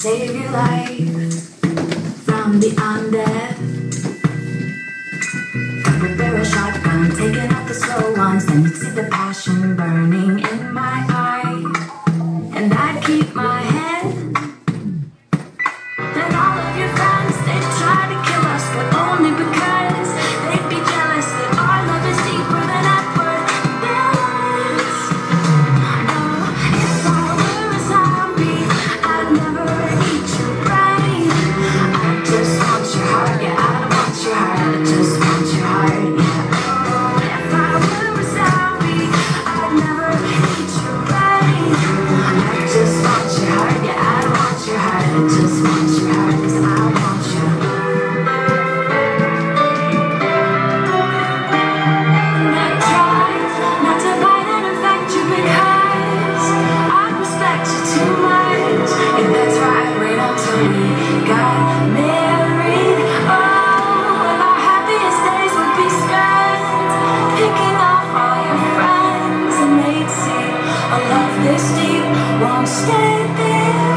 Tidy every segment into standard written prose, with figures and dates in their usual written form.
save your life from the undead. Double barrel shotgun, taking out the slow ones. Then you'd see the passion burning in my eye, and I'd keep my head. Then all of your friends, they'd try to kill us, but only because they'd be jealous that our love is deeper than ever this. No, if I were a zombie, I'd never eat your brain. I just want your heart, yeah, I don't want your heart, I just want your heart, yeah. Oh, if I were a zombie, I'd never eat your brain. I just want your heart, yeah, I don't want your heart, I just want your heart, 'cause I want you. And I try not to bite and affect you because I respect you too much. If that's right, wait until we got married. Oh, and our happiest days would be spent picking off all your friends, and they'd see a love this deep won't stay there.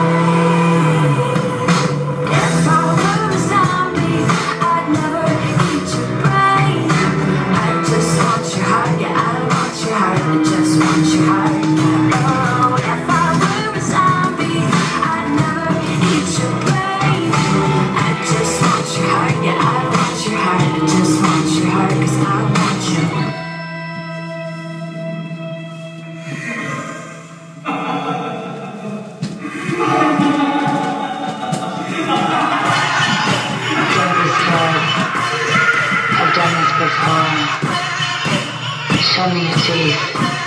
If I were a zombie, I'd never eat your brain. I just want your heart, yeah, I don't want your heart, I just want your heart, yeah. Oh, if I were a zombie, I'd never eat your brain. I just want your heart, yeah, I don't want your heart, I just want your heart, 'cause I want you. I've done this before. Show me your teeth.